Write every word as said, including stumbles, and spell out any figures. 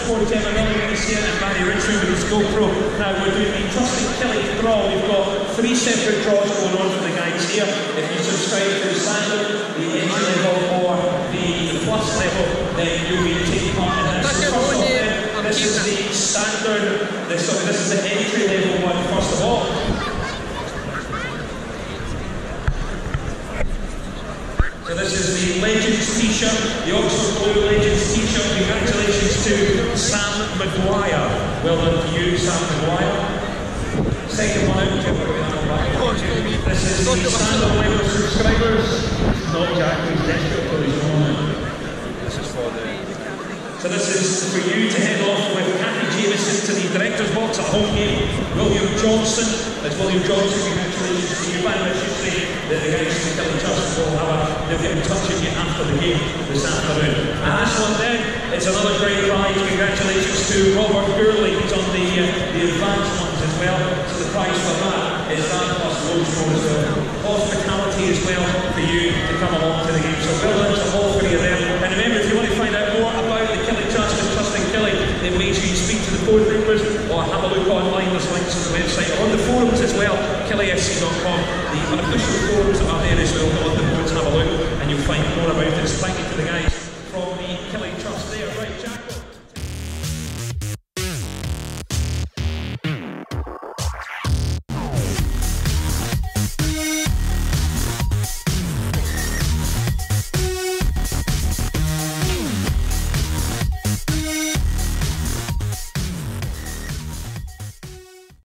Motorsport, Gemma Milligan here, and Barry Richmond with his GoPro. Now we're doing the Trust and Killie draw. We've got three separate draws going on for the guys here. If you subscribe to the standard, the entry level, or the plus level, then you'll be taking part in this. So first off, then, this is the standard. This, so this is the entry level one. First of all. So this is the Legends t-shirt, the Oxford Blue Legends t-shirt. Congratulations to Sam Maguire. Well done to you, Sam Maguire. Second one out, this is the standard level subscribers. Not Jack, who's desperate for his own. This is for the... So this is for you to head off with Kathy Jamieson to the director's box at home game. William Johnson, as William Johnson, congratulations to you. By the way, I should say that the guys from the Killie Trust will have a, they'll get in touch with you after the game this afternoon. And this one then, it's another great prize. Congratulations to Robert Gurley, who's on the, uh, the advanced ones as well. So the prize for that is that plus loads more as well. Hospitality as well for you to come along to the game. So well done to all three of them. And remember, if you want to find out more about the Killie Trust and Trust and Killie, then make sure you speak to the board members or have a look online. There's links on the website or on the forums as well, killie f c dot com. The unofficial forums are there as well. Go on the boards, have a look, and you'll find more about this. Thank you to the guys.